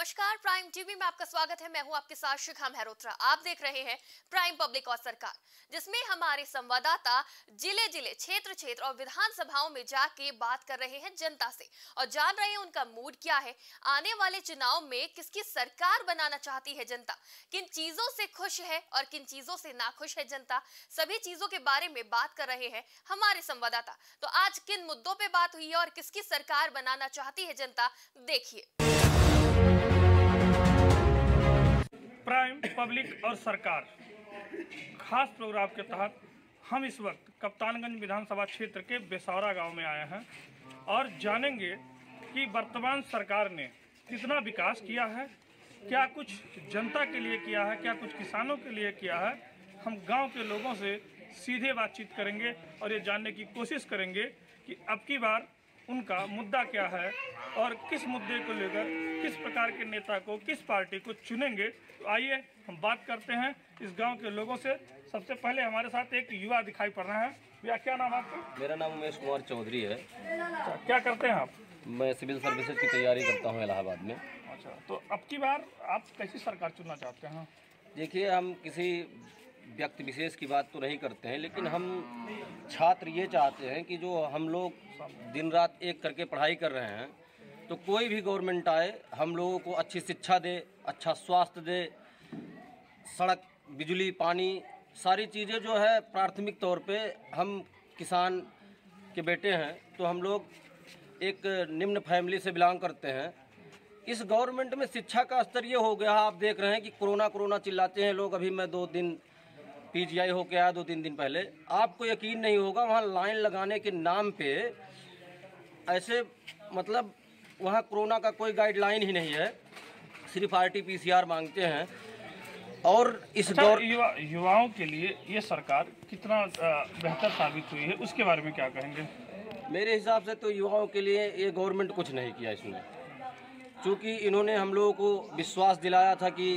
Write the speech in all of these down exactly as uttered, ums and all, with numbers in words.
नमस्कार, prime TV में आपका स्वागत है। मैं हूं आपके साथ शिखा मेहरोत्रा। आप देख रहे हैं प्राइम पब्लिक और सरकार, जिसमें हमारे संवाददाता जिले जिले क्षेत्र क्षेत्र और विधानसभाओं में जाके बात कर रहे हैं जनता से और जान रहे हैं उनका मूड क्या है। आने वाले चुनाव में किसकी सरकार बनाना चाहती है जनता, किन चीजों से खुश है और किन चीजों से नाखुश है जनता, सभी चीजों के बारे में बात कर रहे हैं हमारे संवाददाता। तो आज किन मुद्दों पर बात हुई है और किसकी सरकार बनाना चाहती है जनता, देखिए। प्राइम पब्लिक और सरकार खास प्रोग्राम के तहत हम इस वक्त कप्तानगंज विधानसभा क्षेत्र के बेसौरा गांव में आए हैं और जानेंगे कि वर्तमान सरकार ने कितना विकास किया है, क्या कुछ जनता के लिए किया है, क्या कुछ किसानों के लिए किया है। हम गांव के लोगों से सीधे बातचीत करेंगे और ये जानने की कोशिश करेंगे कि अब की बार उनका मुद्दा क्या है और किस मुद्दे को लेकर किस प्रकार के नेता को, किस पार्टी को चुनेंगे। तो आइए हम बात करते हैं इस गांव के लोगों से। सबसे पहले हमारे साथ एक युवा दिखाई पड़ रहा है। भैया, क्या नाम आपका? मेरा नाम उमेश कुमार चौधरी है। अच्छा, क्या करते हैं आप? मैं सिविल सर्विसेज की तैयारी करता हूँ इलाहाबाद में। अच्छा, तो अब की बार आप कैसी सरकार चुनना चाहते हैं? देखिए, हम किसी व्यक्ति विशेष की बात तो नहीं करते हैं, लेकिन हम छात्र ये चाहते हैं कि जो हम लोग दिन रात एक करके पढ़ाई कर रहे हैं, तो कोई भी गवर्नमेंट आए हम लोगों को अच्छी शिक्षा दे, अच्छा स्वास्थ्य दे, सड़क, बिजली, पानी, सारी चीज़ें जो है प्राथमिक तौर पे। हम किसान के बेटे हैं, तो हम लोग एक निम्न फैमिली से बिलोंग करते हैं। इस गवर्नमेंट में शिक्षा का स्तर ये हो गया, आप देख रहे हैं कि कोरोना कोरोना चिल्लाते हैं लोग। अभी मैं दो दिन पीजीआई होके आया, दो तीन दिन पहले। आपको यकीन नहीं होगा, वहाँ लाइन लगाने के नाम पे ऐसे, मतलब वहाँ कोरोना का कोई गाइडलाइन ही नहीं है, सिर्फ आरटीपीसीआर मांगते हैं। और इस अच्छा, दौर युवा युवाओं के लिए ये सरकार कितना बेहतर साबित हुई है, उसके बारे में क्या कहेंगे? मेरे हिसाब से तो युवाओं के लिए ये गवर्नमेंट कुछ नहीं किया इसमें, क्योंकि इन्होंने हम लोगों को विश्वास दिलाया था कि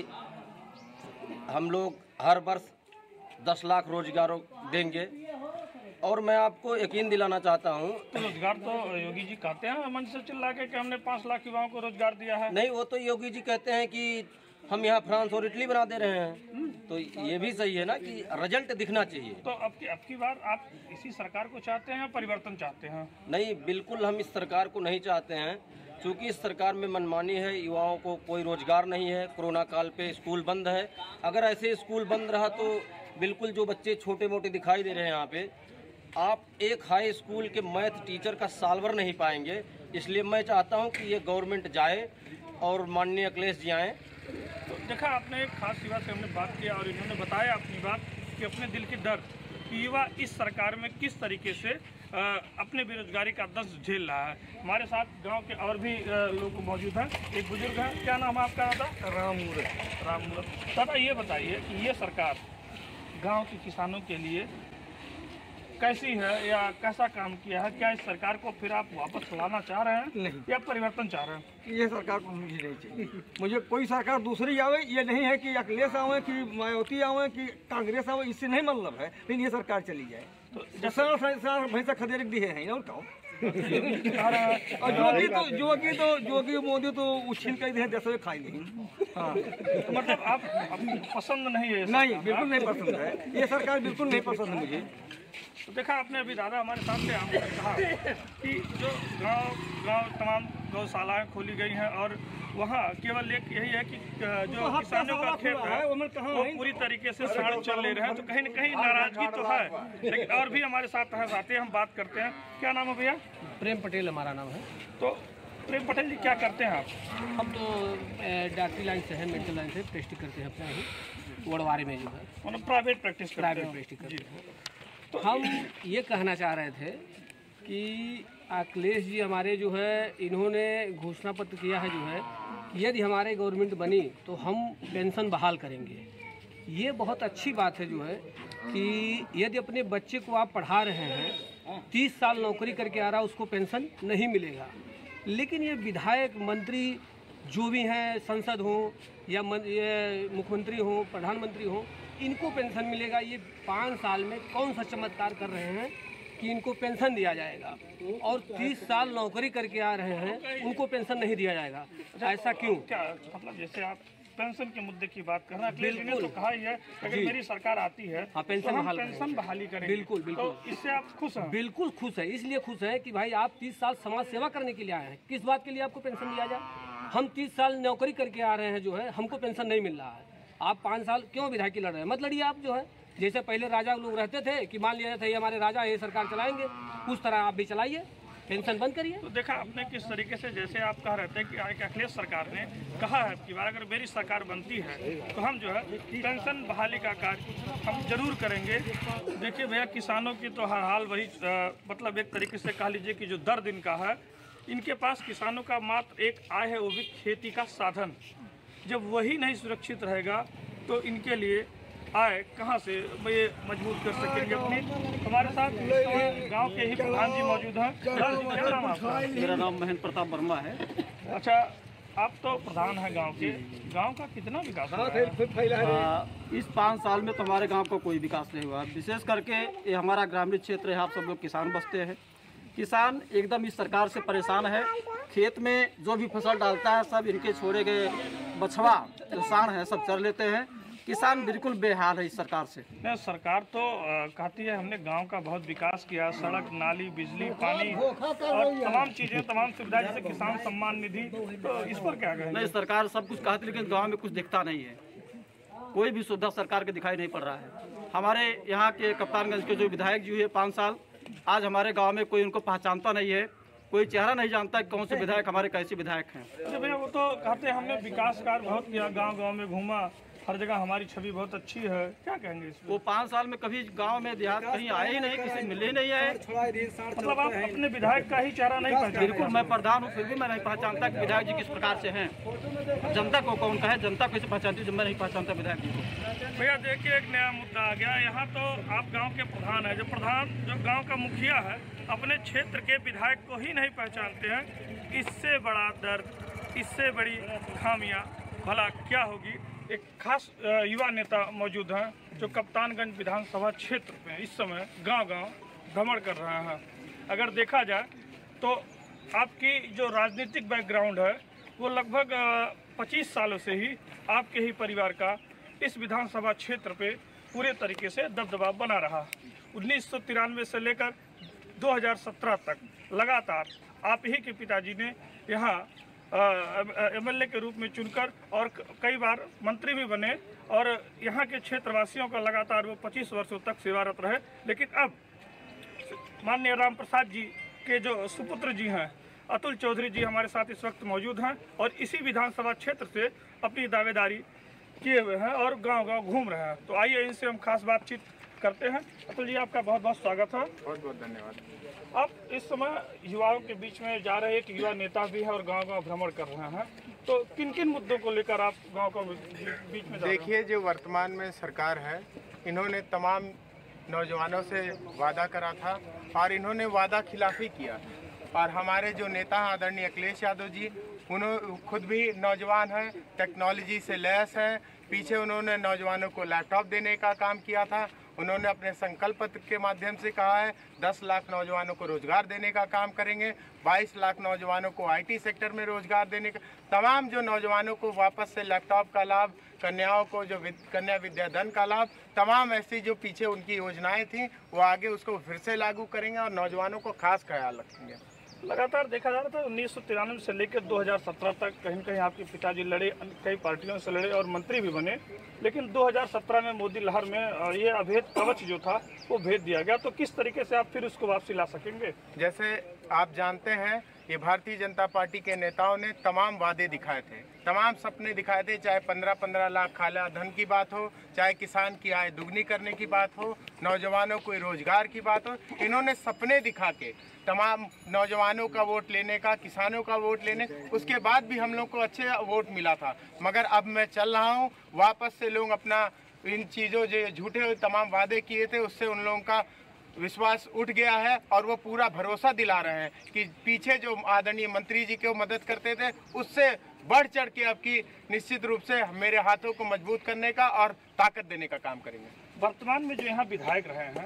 हम लोग हर वर्ष दस लाख रोजगार देंगे। और मैं आपको यकीन दिलाना चाहता हूँ, तो रोजगार तो योगी जी कहते हैं मंच से चिल्ला के कि हमने पाँच लाख युवाओं को रोजगार दिया है। नहीं, वो तो योगी जी कहते हैं कि हम यहाँ फ्रांस और इटली बना दे रहे हैं। तो ये भी सही है ना कि रिजल्ट दिखना चाहिए। तो अब की अब की बार आप इसी सरकार को चाहते हैं, परिवर्तन चाहते हैं? नहीं, बिल्कुल हम इस सरकार को नहीं चाहते हैं, क्योंकि इस सरकार में मनमानी है, युवाओं को कोई रोजगार नहीं है। कोरोना काल पे स्कूल बंद है। अगर ऐसे स्कूल बंद रहा तो बिल्कुल जो बच्चे छोटे मोटे दिखाई दे रहे हैं यहाँ पे, आप एक हाई स्कूल के मैथ टीचर का सालवर नहीं पाएंगे। इसलिए मैं चाहता हूँ कि ये गवर्नमेंट जाए और माननीय अखिलेश जी आएँ। तो देखा, आपने एक खास युवा से हमने बात किया और इन्होंने बताया अपनी बात कि अपने दिल की दर्द कि युवा इस सरकार में किस तरीके से आ, अपने बेरोजगारी का दर्द झेल रहा है। हमारे साथ गांव के और भी आ, लोग मौजूद हैं। एक बुजुर्ग हैं, क्या नाम है आपका? दादा? राम मूरत। राम मूरत। दादा, ये बताइए कि ये सरकार गांव के किसानों के लिए कैसी है या कैसा काम किया है? क्या इस सरकार को फिर आप वापस लाना चाह रहे हैं? नहीं। या परिवर्तन चाह रहे हैं? ये सरकार को मुझे नहीं चाहिए। मुझे कोई सरकार दूसरी आवे, ये नहीं है कि अखिलेश आवे, कि मायावती आवे, कि कांग्रेस आवे, इससे नहीं मतलब है, लेकिन ये सरकार चली जाए तो सारा सारा भैंसा खदेड़ दी है और कहो। और जोगी तो जोगी तो जोगी मोदी तो उछिल कर दिए, दस खाई नहीं। हाँ, तो मतलब आप आपको पसंद नहीं है? नहीं, बिल्कुल नहीं पसंद है ये सरकार, बिल्कुल नहीं पसंद है मुझे। तो देखा आपने, अभी दादा हमारे साथ थे, आपने कहा कि जो गांव गांव तमाम गौशालाएं खोली गई हैं और वहाँ केवल एक यही है कि जो किसानों का खेत है वो पूरी तरीके से साढ़ चल ले रहे हैं। तो कहीं न कहीं नाराजगी तो है, लेकिन और भी हमारे साथ हैं साथी, हम बात करते हैं। क्या नाम है भैया? प्रेम पटेल हमारा नाम है। तो प्रेम पटेल जी, क्या करते हैं आप? हम तो डॉक्टरी लाइन से है, मेडिकल लाइन से प्रैक्टिस करते हैं अपने ही वड़वारी में जो है, मतलब प्राइवेट प्रैक्टिस करते प्राइवेट हैं? प्रैक्टिस करते हैं। तो हम ये कहना चाह रहे थे कि अखिलेश जी हमारे जो है, इन्होंने घोषणा पत्र किया है जो है, यदि हमारे गवर्नमेंट बनी तो हम पेंशन बहाल करेंगे। ये बहुत अच्छी बात है जो है कि यदि अपने बच्चे को आप पढ़ा रहे हैं, तीस साल नौकरी करके आ रहा, उसको पेंशन नहीं मिलेगा। लेकिन ये विधायक, मंत्री जो भी हैं, संसद हो या मुख्यमंत्री हो, प्रधानमंत्री हो, इनको पेंशन मिलेगा। ये पाँच साल में कौन सा चमत्कार कर रहे हैं कि इनको पेंशन दिया जाएगा और तीस साल नौकरी करके आ रहे हैं उनको पेंशन नहीं दिया जाएगा। ऐसा क्यों? क्या मतलब जैसे आप पेंशन के मुद्दे की बात कर रहे हैं, अखिलेश जी ने तो कहा ही है अगर मेरी सरकार आती है हाँ, पेंशन तो हम बहाल पेंशन बहाली करेंगे। बिल्कुल बिल्कुल। तो इससे आप खुश हैं? बिल्कुल खुश है। इसलिए खुश है कि भाई आप तीस साल समाज सेवा करने के लिए आए हैं, किस बात के लिए आपको पेंशन दिया जाए? हम तीस साल नौकरी करके आ रहे हैं जो है, हमको पेंशन नहीं मिल रहा है। आप पाँच साल क्यों विधायकी लड़ रहे हैं? मत लड़िए आप जो है। जैसे पहले राजा लोग रहते थे कि मान लिया जाता है ये हमारे राजा ये सरकार चलाएंगे, उस तरह आप भी चलाइए, पेंशन बंद करिए। तो देखा आपने किस तरीके से, जैसे आप कह रहे थे कि एक अखिलेश सरकार ने कहा है कि बार अगर मेरी सरकार बनती है तो हम जो है पेंशन बहाली का कार्य हम जरूर करेंगे। देखिए भैया, किसानों की तो हर हाल वही आ, मतलब एक तरीके से कह लीजिए कि जो दर्द इनका है, इनके पास किसानों का मात्र एक आय है, वो भी खेती का साधन। जब वही नहीं सुरक्षित रहेगा तो इनके लिए आय कहाँ से ये मजबूत कर सकेंगे अपनी। हमारे साथ गांव के ही प्रधान जी मौजूद हैं। क्या नाम आपका? मेरा नाम महेंद्र प्रताप वर्मा है। अच्छा, आप तो प्रधान हैं गांव के, गांव का कितना विकास हुआ है? आ, इस पाँच साल में तो हमारे गांव का कोई विकास नहीं हुआ। विशेष करके ये हमारा ग्रामीण क्षेत्र है, आप सब लोग किसान बसते हैं। किसान एकदम इस सरकार से परेशान है। खेत में जो भी फसल डालता है सब इनके छोड़े गए बछवा जो सांड है सब चर लेते हैं। किसान बिल्कुल बेहाल है इस सरकार से। नहीं, सरकार तो आ, कहती है हमने गांव का बहुत विकास किया, सड़क, नाली, बिजली, पानी और तमाम चीजें, तमाम सुविधा, जैसे किसान सम्मान निधि, तो इस पर क्या कहेंगे? नहीं, सरकार सब कुछ कहती लेकिन गांव में कुछ दिखता नहीं है। कोई भी सुविधा सरकार के दिखाई नहीं पड़ रहा है। हमारे यहाँ के कप्तानगंज के जो विधायक जी हुए पाँच साल, आज हमारे गाँव में कोई उनको पहचानता नहीं है, कोई चेहरा नहीं जानता कि कौन से विधायक हमारे कैसे विधायक हैं। अच्छा भैया, वो तो कहते हैं हमने विकास कार्य बहुत किया, गांव गांव में घूमा, हर जगह हमारी छवि बहुत अच्छी है, क्या कहेंगे इस पे? वो पाँच साल में कभी गांव में देहात कहीं आए ही नहीं, किसी मिले ही नहीं आए। मतलब आप अपने विधायक का ही चेहरा नहीं पहचानते? बिल्कुल, मैं प्रधान हूँ फिर भी मैं नहीं पहचानता कि विधायक जी किस प्रकार से हैं। जनता को कौन कहे, जनता कैसे पहचानती जब मैं नहीं पहचानता विधायक जी को। भैया देखिए, एक नया मुद्दा आ गया यहाँ। तो आप गांव के प्रधान है, जो प्रधान जो गांव का मुखिया है अपने क्षेत्र के विधायक को ही नहीं पहचानते हैं। इससे बड़ा दर्द, इससे बड़ी खामियां भला क्या होगी? एक खास युवा नेता मौजूद हैं जो कप्तानगंज विधानसभा क्षेत्र में इस समय गांव-गांव भ्रमण कर रहे हैं। अगर देखा जाए तो आपकी जो राजनीतिक बैकग्राउंड है वो लगभग पच्चीस सालों से ही आपके ही परिवार का इस विधानसभा क्षेत्र पे पूरे तरीके से दबदबा बना रहा। उन्नीस सौ तिरानवे से लेकर दो हज़ार सत्रह तक लगातार आप ही के पिताजी ने यहाँ एमएलए के रूप में चुनकर और कई बार मंत्री भी बने और यहाँ के क्षेत्रवासियों का लगातार वो पच्चीस वर्षों तक सेवारत रहे। लेकिन अब माननीय राम प्रसाद जी के जो सुपुत्र जी हैं अतुल चौधरी जी हमारे साथ इस वक्त मौजूद हैं और इसी विधानसभा क्षेत्र से अपनी दावेदारी किए हुए हैं और गांव-गांव घूम रहे हैं। तो आइए इनसे हम खास बातचीत करते हैं। अतुल जी, आपका बहुत बहुत स्वागत है। बहुत बहुत धन्यवाद। आप इस समय युवाओं के बीच में जा रहे एक युवा नेता भी है और गांव-गांव भ्रमण कर रहे हैं, तो किन किन मुद्दों को लेकर आप गांव को बीच में जा रहे हैं? देखिए, जो वर्तमान में सरकार है, इन्होंने तमाम नौजवानों से वादा करा था और इन्होंने वादा खिलाफी किया। और हमारे जो नेता हैं आदरणीय अखिलेश यादव जी, उन्होंने खुद भी नौजवान हैं, टेक्नोलॉजी से लैस हैं। पीछे उन्होंने नौजवानों को लैपटॉप देने का काम किया था। उन्होंने अपने संकल्प पत्र के माध्यम से कहा है दस लाख नौजवानों को रोजगार देने का काम करेंगे, बाईस लाख नौजवानों को आईटी सेक्टर में रोजगार देने का, तमाम जो नौजवानों को वापस से लैपटॉप का लाभ, कन्याओं को जो विद, कन्या विद्याधन का लाभ, तमाम ऐसी जो पीछे उनकी योजनाएं थी वो आगे उसको फिर से लागू करेंगे और नौजवानों को खास ख्याल रखेंगे। लगातार देखा जा रहा था उन्नीस सौ तिरानवे से लेकर दो हज़ार सत्रह तक कहीं कहीं आपके पिताजी लड़े, कई पार्टियों से लड़े और मंत्री भी बने, लेकिन दो हज़ार सत्रह में मोदी लहर में ये अभेद कवच जो था वो भेद दिया गया। तो किस तरीके से आप फिर उसको वापसी ला सकेंगे? जैसे आप जानते हैं, ये भारतीय जनता पार्टी के नेताओं ने तमाम वादे दिखाए थे, तमाम सपने दिखाए थे, चाहे पंद्रह पंद्रह लाख काला धन की बात हो, चाहे किसान की आय दुगनी करने की बात हो, नौजवानों को रोजगार की बात हो। इन्होंने सपने दिखा के तमाम नौजवानों का वोट लेने का, किसानों का वोट लेने, उसके बाद भी हम लोग को अच्छे वोट मिला था। मगर अब मैं चल रहा हूँ, वापस से लोग अपना इन चीज़ों जो झूठे तमाम वादे किए थे उससे उन लोगों का विश्वास उठ गया है और वो पूरा भरोसा दिला रहे हैं कि पीछे जो आदरणीय मंत्री जी को मदद करते थे उससे बढ़ चढ़ के अब की निश्चित रूप से मेरे हाथों को मजबूत करने का और ताकत देने का काम करेंगे। वर्तमान में जो यहाँ विधायक रहे हैं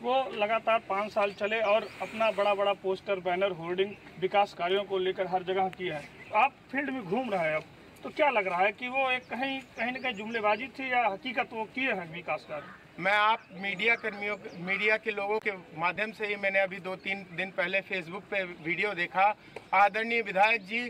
वो लगातार पाँच साल चले और अपना बड़ा बड़ा पोस्टर, बैनर, होर्डिंग विकास कार्यों को लेकर हर जगह किए हैं। आप फील्ड में घूम रहे हैं अब, तो क्या लग रहा है कि वो एक कहीं कहीं न कहीं जुमलेबाजी थी या हकीकत वो किए हैं विकास कार्य? मैं आप मीडिया कर्मियों मीडिया के लोगों के माध्यम से ही मैंने अभी दो तीन दिन पहले फेसबुक पे वीडियो देखा। आदरणीय विधायक जी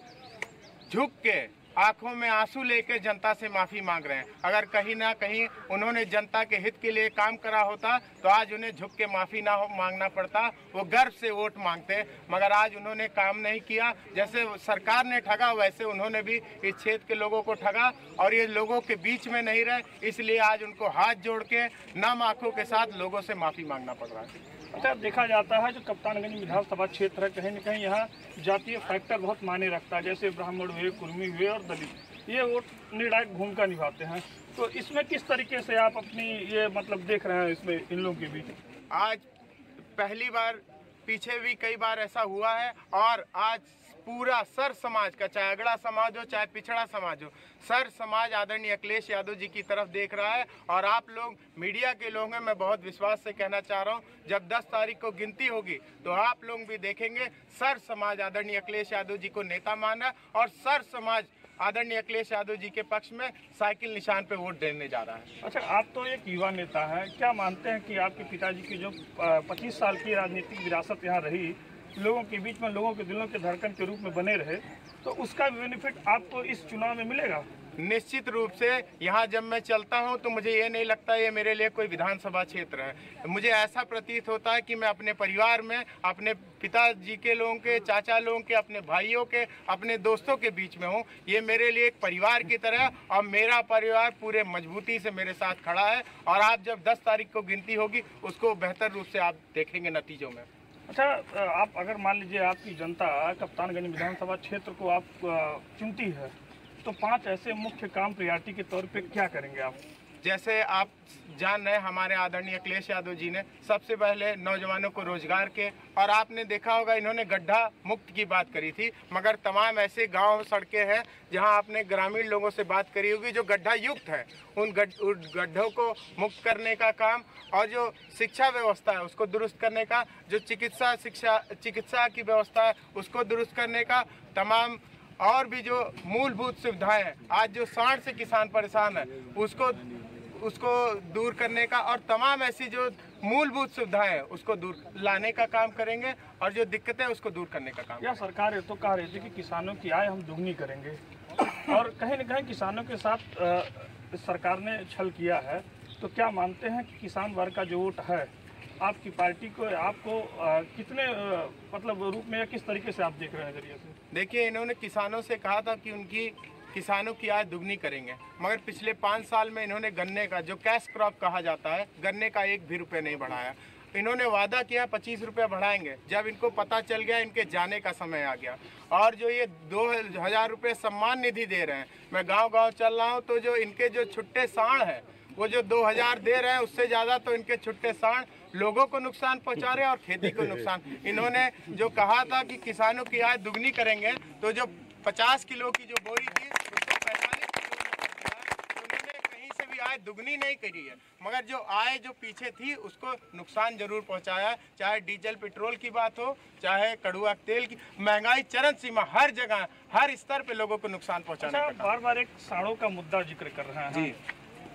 झुक के आंखों में आंसू लेकर जनता से माफ़ी मांग रहे हैं। अगर कहीं ना कहीं उन्होंने जनता के हित के लिए काम करा होता तो आज उन्हें झुक के माफ़ी ना हो मांगना पड़ता, वो गर्व से वोट मांगते। मगर आज उन्होंने काम नहीं किया। जैसे सरकार ने ठगा वैसे उन्होंने भी इस क्षेत्र के लोगों को ठगा और ये लोगों के बीच में नहीं रहे, इसलिए आज उनको हाथ जोड़ के नम आँखों के साथ लोगों से माफ़ी मांगना पड़ रहा है। अच्छा, देखा जाता है जो कप्तानगंज विधानसभा क्षेत्र है, कहीं न कहीं यहाँ जातीय फैक्टर बहुत मायने रखता है। जैसे ब्राह्मण हुए, कुर्मी हुए और दलित, ये वोट निर्णायक भूमिका निभाते हैं। तो इसमें किस तरीके से आप अपनी ये मतलब देख रहे हैं इसमें इन लोगों के बीच? आज पहली बार, पीछे भी कई बार ऐसा हुआ है और आज पूरा सर समाज का, चाहे अगड़ा समाज हो चाहे पिछड़ा समाज हो, सर समाज आदरणीय अखिलेश यादव जी की तरफ देख रहा है। और आप लोग मीडिया के लोग हैं, मैं बहुत विश्वास से कहना चाह रहा हूं, जब दस तारीख को गिनती होगी तो आप लोग भी देखेंगे सर समाज आदरणीय अखिलेश यादव जी को नेता माना और सर समाज आदरणीय अखिलेश यादव जी के पक्ष में साइकिल निशान पे वोट देने जा रहा है। अच्छा, आप तो एक युवा नेता हैं, क्या मानते हैं कि आपके पिताजी की जो पच्चीस साल की राजनीतिक विरासत यहाँ रही, लोगों के बीच में, लोगों के दिलों के धड़कन के रूप में बने रहे, तो उसका बेनिफिट आपको इस चुनाव में मिलेगा? निश्चित रूप से यहाँ जब मैं चलता हूँ तो मुझे ये नहीं लगता ये मेरे लिए कोई विधानसभा क्षेत्र है। मुझे ऐसा प्रतीत होता है कि मैं अपने परिवार में, अपने पिताजी के लोगों के, चाचा लोगों के, अपने भाइयों के, अपने दोस्तों के बीच में हूँ। ये मेरे लिए एक परिवार की तरह, और मेरा परिवार पूरे मजबूती से मेरे साथ खड़ा है। और आप जब दस तारीख को गिनती होगी उसको बेहतर रूप से आप देखेंगे नतीजों में। अच्छा, आप अगर मान लीजिए आपकी जनता कप्तानगंज विधानसभा क्षेत्र को आप चुनती है, तो पांच ऐसे मुख्य काम प्रायोरिटी के तौर पे क्या करेंगे आप? जैसे आप जान रहे हैं, हमारे आदरणीय अखिलेश यादव जी ने सबसे पहले नौजवानों को रोजगार के, और आपने देखा होगा इन्होंने गड्ढा मुक्त की बात करी थी, मगर तमाम ऐसे गांव सड़कें हैं जहां आपने ग्रामीण लोगों से बात करी होगी जो गड्ढा युक्त है, उन गड्ढों को मुक्त करने का काम, और जो शिक्षा व्यवस्था है उसको दुरुस्त करने का, जो चिकित्सा शिक्षा चिकित्सा की व्यवस्था है उसको दुरुस्त करने का, तमाम और भी जो मूलभूत सुविधाएं हैं, आज जो सांड से किसान परेशान है उसको उसको दूर करने का, और तमाम ऐसी जो मूलभूत सुविधाएं हैं उसको दूर लाने का काम करेंगे, और जो दिक्कतें हैं उसको दूर करने का काम। यह सरकार ये तो कह रही थी कि किसानों की आय हम दुगनी करेंगे, और कहीं न कहीं किसानों के साथ आ, सरकार ने छल किया है। तो क्या मानते हैं कि किसान वर्ग का जो वोट है आपकी पार्टी को, आपको आ, कितने आ, मतलब रूप में या किस तरीके से आप देख रहे हैं जरिए से? देखिए, इन्होंने किसानों से कहा था कि उनकी किसानों की आय दुगनी करेंगे, मगर पिछले पाँच साल में इन्होंने गन्ने का, जो कैश क्रॉप कहा जाता है, गन्ने का एक भी रुपये नहीं बढ़ाया। इन्होंने वादा किया पच्चीस रुपये बढ़ाएंगे, जब इनको पता चल गया इनके जाने का समय आ गया। और जो ये दो हज़ार रुपये सम्मान निधि दे रहे हैं, मैं गांव गांव चल रहा हूं तो जो इनके जो छुट्टे सांड है वो जो दो हज़ार दे रहे हैं उससे ज़्यादा तो इनके छुट्टे सांड लोगों को नुकसान पहुंचा रहे हैं और खेती को नुकसान। इन्होंने जो कहा था कि किसानों की आय दुगनी करेंगे, तो जो पचास किलो की जो बोरी थी उसको पैंतालीस किलो में कर दिया है। उन्होंने कहीं से भी आय दुगनी नहीं करी है, मगर जो आय जो पीछे थी उसको नुकसान जरूर पहुंचाया है। चाहे डीजल पेट्रोल की बात हो, चाहे कड़ुआ तेल की, महंगाई चरम सीमा, हर जगह हर स्तर पे लोगों को नुकसान पहुंचाने का। बार बार एक सांडों का मुद्दा जिक्र कर रहे हैं जी।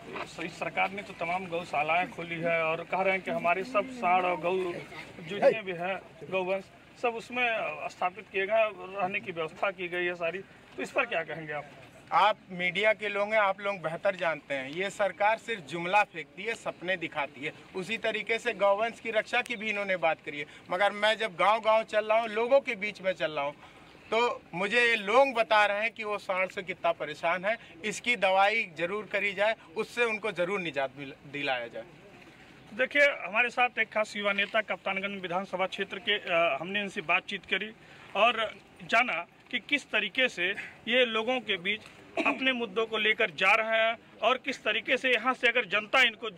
इस सरकार ने तो तमाम गौशालाएं खोली है और कह रहे हैं कि हमारे सब सांड और गौ जितने भी हैं गौवंश सब उसमें स्थापित किए गए, रहने की व्यवस्था की गई है सारी। तो इस पर क्या कहेंगे आप? आप मीडिया के लोग हैं, आप लोग बेहतर जानते हैं, ये सरकार सिर्फ जुमला फेंकती है, सपने दिखाती है। उसी तरीके से गौवंश की रक्षा की भी इन्होंने बात करी है, मगर मैं जब गांव गांव चल रहा हूं, लोगों के बीच में चल रहा हूं, तो मुझे ये लोग बता रहे हैं कि वो सांड से कितना परेशान है, इसकी दवाई जरूर करी जाए, उससे उनको जरूर निजात दिलाया जाए। देखिए, हमारे साथ एक खास युवा नेता कप्तानगंज विधानसभा क्षेत्र के आ, हमने इनसे बातचीत करी और जाना कि किस तरीके से ये लोगों के बीच अपने मुद्दों को लेकर जा रहे हैं और किस तरीके से यहाँ से अगर जनता इनको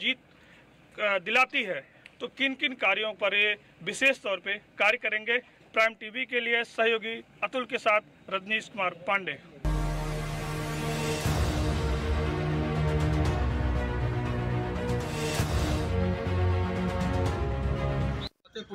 जीत दिलाती है तो किन किन कार्यों पर ये विशेष तौर पे कार्य करेंगे। प्राइम टीवी के लिए सहयोगी अतुल के साथ रजनीश कुमार पांडे।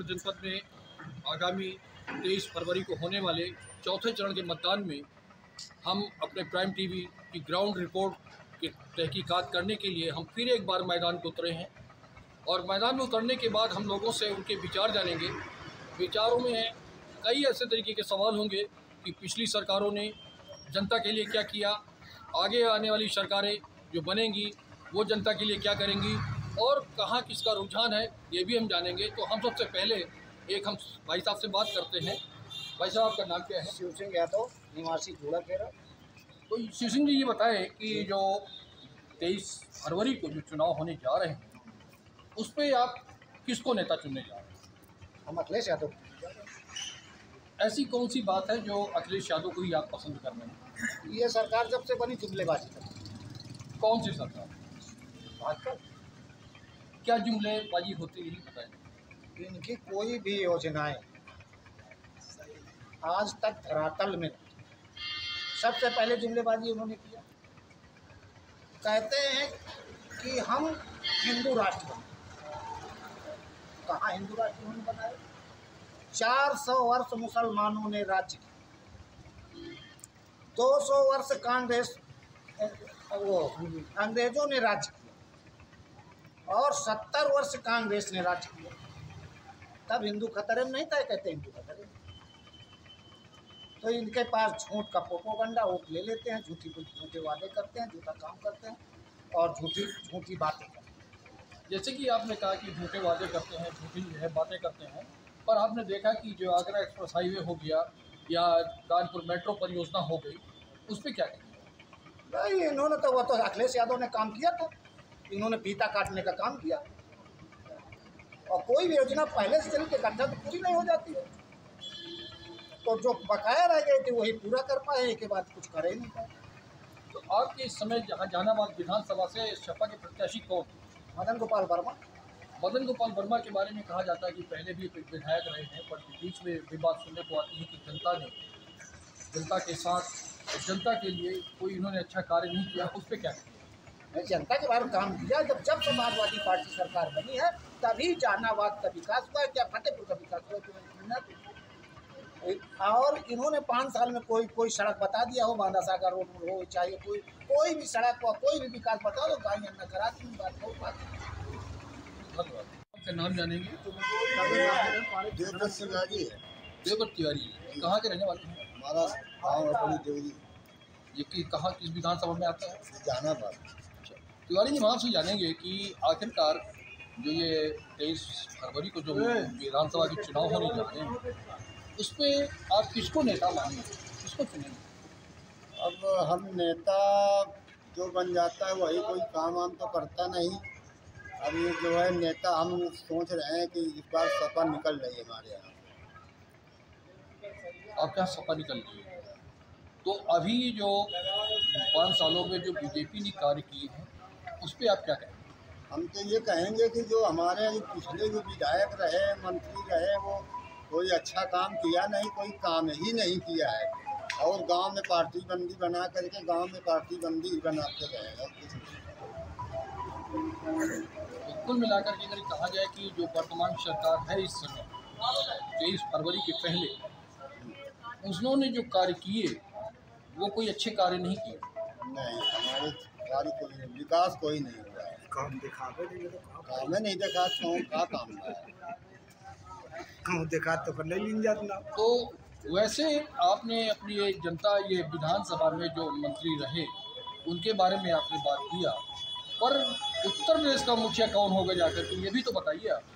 जनपद में आगामी तेईस फरवरी को होने वाले चौथे चरण के मतदान में हम अपने प्राइम टीवी की ग्राउंड रिपोर्ट की तहकीकात करने के लिए हम फिर एक बार मैदान को उतरे हैं और मैदान में उतरने के बाद हम लोगों से उनके विचार जानेंगे। विचारों में कई ऐसे तरीके के सवाल होंगे कि पिछली सरकारों ने जनता के लिए क्या किया, आगे आने वाली सरकारें जो बनेंगी वो जनता के लिए क्या करेंगी और कहाँ किसका रुझान है ये भी हम जानेंगे। तो हम सबसे पहले एक हम भाई साहब से बात करते हैं। भाई साहब आपका नाम क्या है? शिव सिंह यादव, निवासी घोड़ा खेरा। तो शिव सिंह जी ये बताएं कि जो तेईस फरवरी को जो चुनाव होने जा रहे हैं उस पर आप किसको नेता चुनने जा रहे हैं? हम अखिलेश यादव। ऐसी कौन सी बात है जो अखिलेश यादव को ही आप पसंद कर रहे हैं? ये सरकार जब से बनी जुमलेबाजी कर। कौन सी सरकार? भाजपा। क्या जुमलेबाजी होती है बताएं। इनकी कोई भी योजनाएं आज तक धरातल में, सबसे पहले जुमलेबाजी उन्होंने किया। कहते हैं कि हम हिंदू राष्ट्र बने। कहाँ हिंदू राष्ट्र उन्होंने बनाया? चार सौ वर्ष मुसलमानों ने राज्य किया, दो सौ वर्ष कांग्रेस वो अंग्रेजों ने राज्य किया और सत्तर वर्ष कांग्रेस ने राज्य किया। तब हिंदू खतरे में नहीं था, कहते हिंदू खतरे में। तो इनके पास झूठ का प्रोपेगेंडा, वोट ले लेते हैं, झूठी झूठे वादे करते हैं, झूठा काम करते हैं और झूठी झूठी बातें करते हैं। जैसे कि आपने कहा कि झूठे वादे करते हैं, झूठी जो है बातें करते हैं, पर आपने देखा कि जो आगरा एक्सप्रेस हाईवे हो गया या कानपुर मेट्रो परियोजना हो गई, उस पर क्या कहेंगे? नहीं, इन्होंने तो वो तो अखिलेश यादव ने काम किया था, इन्होंने फीता काटने का काम किया और कोई भी योजना पहले से चली के गड्ढा तो पूरी नहीं हो जाती है। तो जो बकाया रह गई थी वही पूरा कर पाए, के बाद कुछ करे ही नहीं पाए। तो आपके इस समय जहाँ जहानाबाद विधानसभा से सपा के प्रत्याशी कौन? मदन गोपाल वर्मा। मदन गोपाल वर्मा के बारे में कहा जाता है कि पहले भी विधायक रहे हैं, पर बीच में भी बात सुनने को आती है कि जनता ने जनता के साथ जनता के लिए कोई इन्होंने अच्छा कार्य नहीं किया। उस पर क्या किया? जनता के बारे में काम किया। जब जब समाजवादी पार्टी सरकार बनी है तभी जहानाबाद का विकास हुआ है, क्या फतेहपुर का विकास हुआ है। और इन्होंने पाँच साल में कोई कोई सड़क बता दिया हो, बांदा सागर रोड हो, चाहे कोई कोई भी सड़क हो, कोई भी विकास बता दो, गाय अन्ना करा दी। बात हो बात। धन्यवाद। आपका नाम जानेंगे? देवदत्त तिवारी है। देवदत्त तिवारी कहाँ के रहने वाले हैं? हमारा गाँव अपनी देवरी। ये कि कहाँ किस विधानसभा में आता है? जहानाबाद। तिवारी जी, वहाँ से जानेंगे कि आखिरकार जो ये तेईस फरवरी को जो विधानसभा के चुनाव होने जा रहे हैं उस पर आप किसको नेता मानेंगे, किसको चुनेंगे? अब हम नेता जो बन जाता है वही कोई काम वाम तो करता नहीं। अब ये जो है नेता हम सोच रहे हैं कि इस बार सपा निकल रही है हमारे यहाँ। आपके यहाँ सपा निकल रही है, तो अभी जो पाँच सालों में जो बीजेपी ने कार्य किए हैं उस पर आप क्या कहेंगे? हम तो ये कहेंगे कि जो हमारे जो पिछले जो विधायक रहे, मंत्री रहे, वो कोई अच्छा काम किया नहीं, कोई काम ही नहीं किया है और गांव में पार्टी बंदी बना करके गांव में पार्टी बंदी ही बनाते रहे। कुल मिलाकर के अगर कहा जाए कि जो वर्तमान सरकार है इस समय तेईस फरवरी के पहले, उन्होंने जो कार्य किए वो कोई अच्छे कार्य नहीं किए। नहीं, हमारे कार्य कोई नहीं, विकास कोई नहीं हुआ है। काम दिखावे काम नहीं देखा तो क्या काम है? काम देखा तो कर ले जातना। तो वैसे आपने अपनी ये जनता ये विधानसभा में जो मंत्री रहे उनके बारे में आपने बात किया, पर उत्तर प्रदेश का मुखिया कौन होगा जाकर के ये भी तो बताइए आप।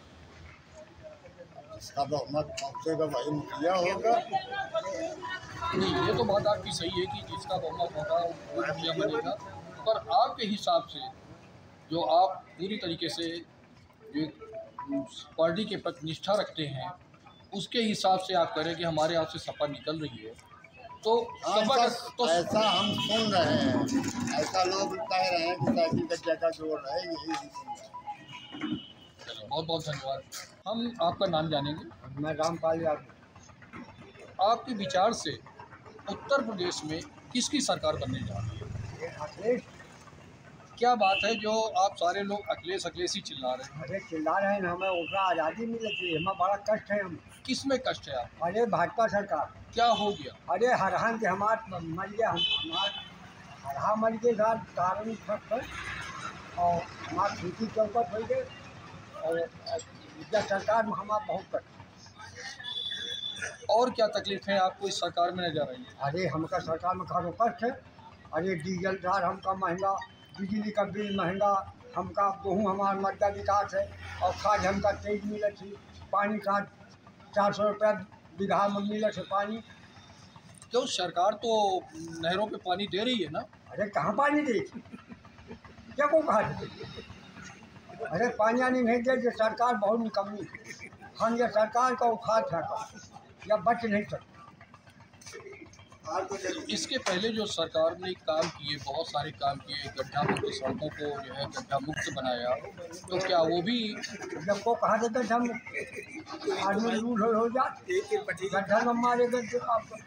इसका बहुमत सबसे का वही मुखिया होगा। नहीं, ये तो बात आपकी सही है कि जिसका बहुमत होगा वो मुखिया बनेगा, पर आपके हिसाब से जो आप पूरी तरीके से जो पार्टी के प्रति निष्ठा रखते हैं उसके हिसाब से आप करें कि हमारे यहाँ से सपा निकल रही है, तो सपा का तो ऐसा हम सुन रहे हैं, ऐसा लोग कह रहे हैं कि साइकिल का जगह जोड़ रहे हैं, यही हम सुन रहे हैं। बहुत बहुत धन्यवाद। हम आपका नाम जानेंगे? मैं रामपाल यादव। आपके विचार से उत्तर प्रदेश में किसकी सरकार बनने जा रही है? अखिलेश। क्या बात है जो आप सारे लोग अखिलेश अखिलेश ही चिल्ला रहे हैं? अरे चिल्ला रहे हैं, हमें उल्टा आज़ादी मिली थी, हमें बड़ा कष्ट है। हम किस में कष्ट है आप? अरे भाजपा सरकार, क्या हो गया? अरे हरहान के हमार मर गया, हम हमार हरहा मर गए साथ कारण पर, और हमार खेती चौपट हो गए, और जब सरकार में हमारा बहुत कष्ट। और क्या तकलीफें आपको इस सरकार में नजर आई? अरे हमका सरकार में कारो कष्ट है। अरे डीजल दार हमका महंगा, बिजली का बिल महंगा, हमका गेहूँ हमारा मध्य विकास है, और खाद हमका तेज मिले थी, पानी खाद चार सौ रुपया बीघा में मिले थे पानी। क्यों सरकार तो नहरों पे पानी दे रही है ना? अरे कहाँ पानी दे, क्या को कहा दे? अरे पानी आनी नहीं दे, ये सरकार बहुत निकम्मी, हम ये सरकार का उखाड़ फेंका या बच नहीं सकते। इसके पहले जो सरकार ने काम किए, बहुत सारे काम किए, गड्ढा मुक्त सड़कों को जो है गड्ढा मुक्त बनाया, तो क्या वो भी जब को कहा देते हम आदमी लूट हो जाते गड्ढा में मारे गए,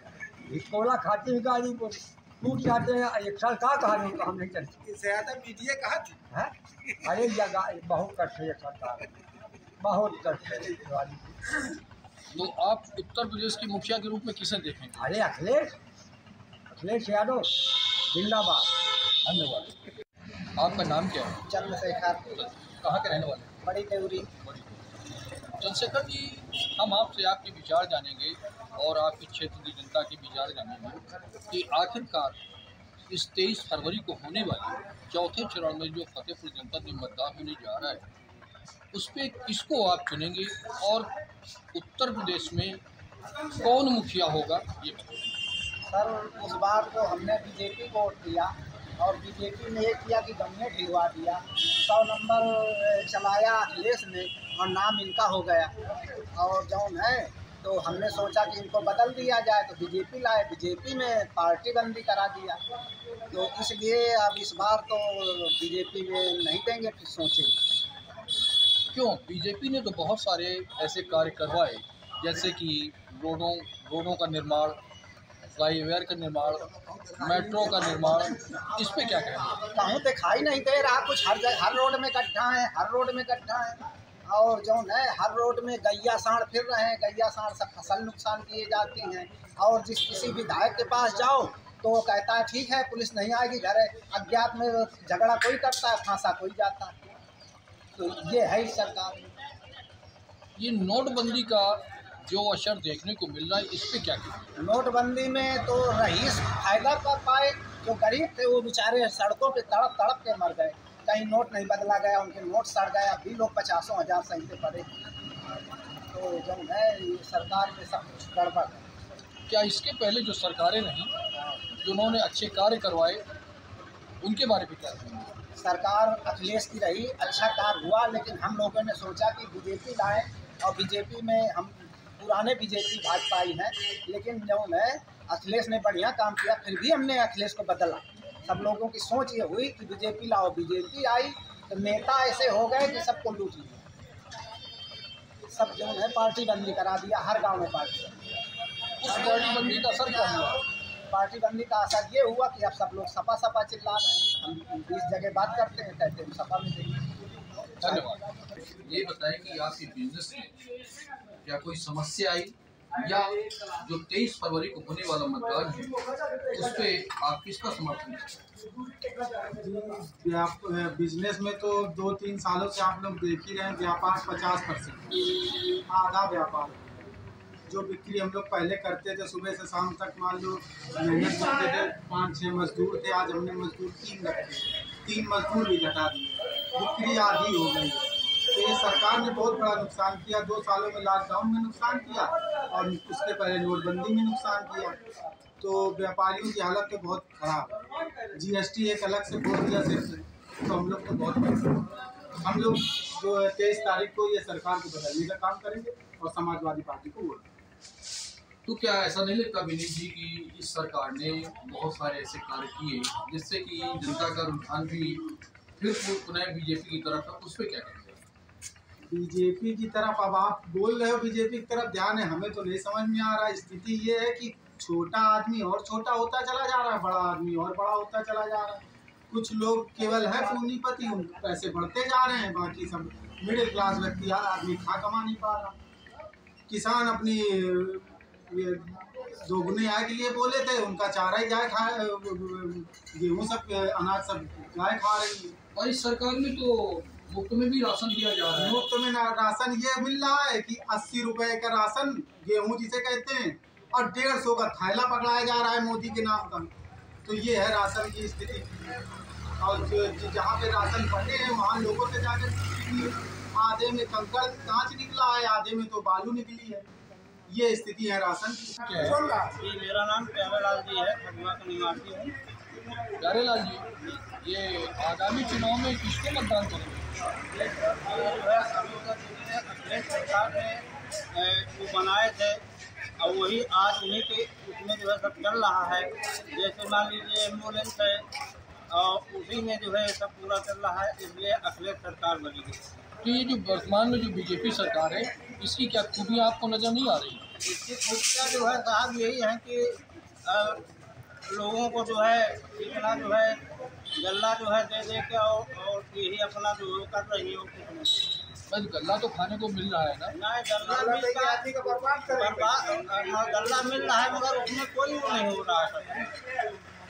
कोला खाते हैं गाड़ी को टूट जाते हैं। एक साल का कहा नहीं तो हम नहीं चलते, ज्यादा मीडिया कहा थी है। अरे जगह बहुत कष्ट है सरकार, बहुत कष्ट है। तो आप उत्तर प्रदेश की मुखिया के रूप में किसे देखेंगे? अरे अखिलेश अखिलेश यादव जिंदाबाद। धन्यवाद। आपका नाम क्या है? चंद्रशेखर। कहाँ के रहने वाले? बड़ी देवरी। चंद्रशेखर जी, हम आपसे आपके विचार जानेंगे और आपके क्षेत्र की जनता के विचार जानेंगे कि आखिरकार इस तेईस फरवरी को होने वाले चौथे चरण में जो फतेहपुर जनपद में मतदान होने जा रहा है, उस पर किसको आप चुनेंगे और उत्तर प्रदेश में कौन मुखिया होगा, ये बताइए। सर, इस बार तो हमने बीजेपी को वोट दिया, और बीजेपी ने ये किया कि गन्ने ढिलवा दिया, सौ नंबर चलाया अखिलेश ने और नाम इनका हो गया। और जौन है तो हमने सोचा कि इनको बदल दिया जाए, तो बीजेपी लाए, बीजेपी में पार्टी बंदी करा दिया। तो इसलिए अब इस बार तो बीजेपी में नहीं देंगे, फिर सोचेंगे। क्यों? बीजेपी ने तो बहुत सारे ऐसे कार्य करवाए, जैसे कि रोडों रोडों का निर्माण, फ्लाईओवर का निर्माण, मेट्रो का निर्माण, इस पे क्या कहेंगे? कहूँ दिखाई नहीं दे रहा कुछ, हर जगह हर रोड में गड्ढा है, हर रोड में गड्ढा है, और जो है हर रोड में गैया सांड फिर रहे हैं, गैया सांड सब फसल नुकसान किए जाती हैं। और जिस किसी विधायक के पास जाओ तो वो कहता है ठीक है पुलिस नहीं आएगी, घर है, अज्ञात में झगड़ा कोई करता है, फांसा कोई जाता है। तो ये है इस सरकार में। ये नोटबंदी का जो असर देखने को मिल रहा है, इस पे क्या कहेंगे? नोटबंदी में तो रईस फायदा कर पाए, जो गरीब थे वो बेचारे सड़कों पे तड़प तड़प के मर गए, कहीं नोट नहीं बदला गया, उनके नोट सड़ गए, अभी लोग पचासों हज़ार सही पड़े। तो जो है ये सरकार में सब कुछ गड़बड़ है। क्या इसके पहले जो सरकारें नहीं, जिन्होंने अच्छे कार्य करवाए, उनके बारे में क्या कहेंगे? सरकार अखिलेश की रही, अच्छा कार्य हुआ, लेकिन हम लोगों ने सोचा कि बीजेपी लाए, और बीजेपी में हम पुराने बीजेपी भाजपाई हैं, लेकिन जो है अखिलेश ने बढ़िया काम किया, फिर भी हमने अखिलेश को बदला। सब लोगों की सोच ये हुई कि बीजेपी लाओ, बीजेपी आई तो नेता ऐसे हो गए कि सबको लूट लिया, सब जो है पार्टी बंदी करा दिया, हर गांव में पार्टी बंदी। उस पार्टी बंदी का असर क्या हुआ? पार्टी बंदी का असर ये हुआ कि अब सब लोग सपा सपा चिल्ला रहे हैं, हम बीस जगह बात करते हैं, कहते हैं सपा में देंगे। धन्यवाद। ये बताएं कि आपके बिजनेस में क्या कोई समस्या आई, या जो तेईस फरवरी को होने वाला मतदान है उस पर आप किसका समर्थन करें? बिजनेस में तो दो तीन सालों से आप लोग देख ही रहे हैं, व्यापार पचास परसेंट आधा व्यापार, जो बिक्री हम लोग पहले करते थे सुबह से शाम तक, मान लो मेहनत करते थे, पाँच छः मजदूर थे, आज हमने मजदूर तीन रखे, तीन मजदूर भी घटा दिए, बिक्री आधी हो गई। तो ये सरकार ने बहुत बड़ा नुकसान किया, दो सालों में लॉकडाउन में नुकसान किया और उसके पहले नोटबंदी में नुकसान किया। तो व्यापारियों की हालत तो बहुत खराब, जीएसटी एक अलग से बोल दिया सिर्फ, तो हम लोग तो बहुत हम लोग जो तेईस तारीख को ये सरकार को बदलने का काम करेंगे और समाजवादी पार्टी को वोट। तो क्या ऐसा नहीं लगता विनीत जी कि इस सरकार ने बहुत सारे ऐसे कार्य किए जिससे कि जनता का रुझान भी फिर पुनः बीजेपी की तरफ है, उस पर क्या कहेंगे? बीजेपी की तरफ अब आप बोल रहे हो, बीजेपी की तरफ ध्यान है, हमें तो नहीं समझ में आ रहा। स्थिति ये है कि छोटा आदमी और छोटा होता चला जा रहा है, बड़ा आदमी और बड़ा होता चला जा रहा है। कुछ लोग केवल है पूंजीपति, उन पैसे बढ़ते जा रहे हैं, बाकी सब मिडिल क्लास व्यक्ति आदमी खा कमा नहीं पा रहा। किसान अपनी ये दोगुने आय के लिए बोले थे, उनका चारा ही गाय खा, गेहूँ सब अनाज सब गाय खा रही है। और इस सरकार में तो मुफ्त में भी राशन दिया जा रहा है। मुफ्त में राशन ये मिल रहा है कि अस्सी रुपए का राशन गेहूँ जिसे कहते हैं, और डेढ़ सौ का थैला पकड़ाया जा रहा है मोदी के नाम का। तो ये है राशन की स्थिति। और जहाँ पे राशन बटे हैं वहाँ लोगों से जाकर आधे में कंकड़ कांच निकला है, आधे में तो बालू निकली है। ये स्थिति है राशन की। मेरा नाम प्यारेलाल जी है, खजुआ का निवासी हूँ। प्यारेलाल जी, ये आगामी चुनाव में किसको मतदान करेंगे? अखिलेश सरकार ने वो बनाए थे और वही आज उन्हीं के उसमें जो है सब चल रहा है। जैसे मान लीजिए एम्बुलेंस है और उसी में जो है सब पूरा चल रहा है, इसलिए अखिलेश सरकार बनी है। तो ये जो वर्तमान में जो बीजेपी सरकार है, इसकी क्या खूबियाँ आपको नजर नहीं आ रही? इसकी खूबियाँ जो है साहब यही है कि आ, लोगों को जो है इतना जो है गल्ला जो है दे दे के और, और यही अपना जो कर रही हो। बस गल्ला तो खाने को मिल रहा है ना? नहीं, गल्ला मिल रहा है, गल्ला मिल रहा है मगर उसमें कोई वो नहीं हो रहा है।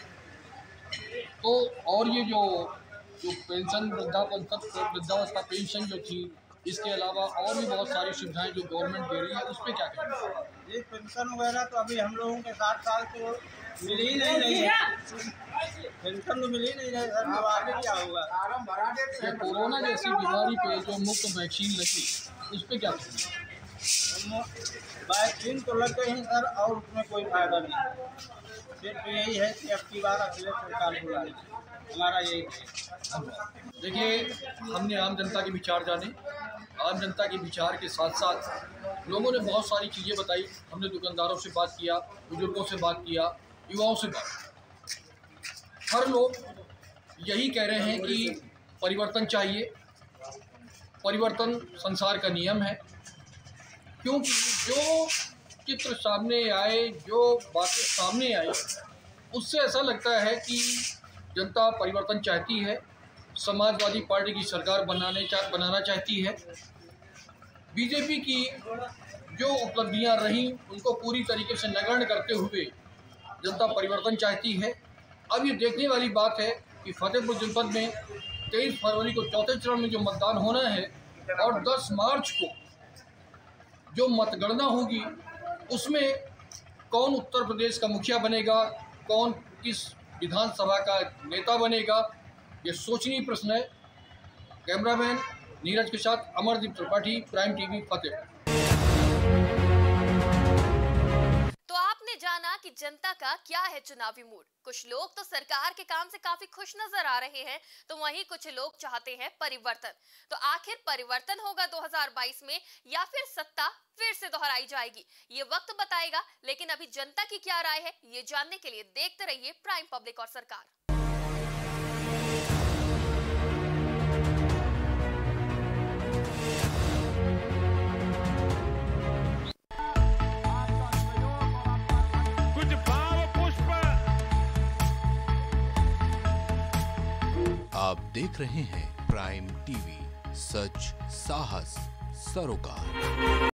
तो और ये जो जो पेंशन वृद्धावस्था वृद्धावस्था पेंशन जो थी, इसके अलावा और भी बहुत सारी सुविधाएं जो गवर्नमेंट दे रही है, उस पर क्या कहेंगे? ये पेंशन वगैरह तो अभी हम लोगों के साठ साल तो मिल ही नहीं रही है, पेंशन तो मिल ही नहीं रही है, तो आगे क्या होगा? ये कोरोना जैसी बीमारी पे जो मुफ्त वैक्सीन लगी, उस पर क्या कहेंगे? वैक्सीन तो लग गई है सर, और उसमें कोई फायदा नहीं। सिर्फ यही है कि अब की बार अखिलेश सरकार बुलानी, हमारा यही है। देखिए, हमने आम जनता के विचार जाने, आम जनता के विचार के साथ साथ लोगों ने बहुत सारी चीज़ें बताई। हमने दुकानदारों से बात किया, बुजुर्गों से बात किया, युवाओं से बात। हर लोग यही कह रहे हैं कि परिवर्तन चाहिए, परिवर्तन संसार का नियम है। क्योंकि जो चित्र सामने आए, जो बातें सामने आई, उससे ऐसा लगता है कि जनता परिवर्तन चाहती है, समाजवादी पार्टी की सरकार बनाने चा, बनाना चाहती है। बीजेपी की जो उपलब्धियां रहीं, उनको पूरी तरीके से नगण्य करते हुए जनता परिवर्तन चाहती है। अब ये देखने वाली बात है कि फतेहपुर जनपद में तेईस फरवरी को चौथे चरण में जो मतदान होना है और दस मार्च को जो मतगणना होगी, उसमें कौन उत्तर प्रदेश का मुखिया बनेगा, कौन किस विधानसभा का नेता बनेगा, ये सोचनीय प्रश्न है। कैमरामैन नीरज के साथ अमरदीप त्रिपाठी, प्राइम टीवी, फतेहपुर। तो आपने जाना कि जनता का क्या है चुनावी मूड। कुछ लोग तो सरकार के काम से काफी खुश नजर आ रहे हैं, तो वहीं कुछ लोग चाहते हैं परिवर्तन। तो आखिर परिवर्तन होगा दो हज़ार बाईस में या फिर सत्ता फिर से दोहराई जाएगी, ये वक्त बताएगा। लेकिन अभी जनता की क्या राय है, ये जानने के लिए देखते रहिए प्राइम पब्लिक और सरकार। आप देख रहे हैं प्राइम टीवी, सच साहस सरोकार।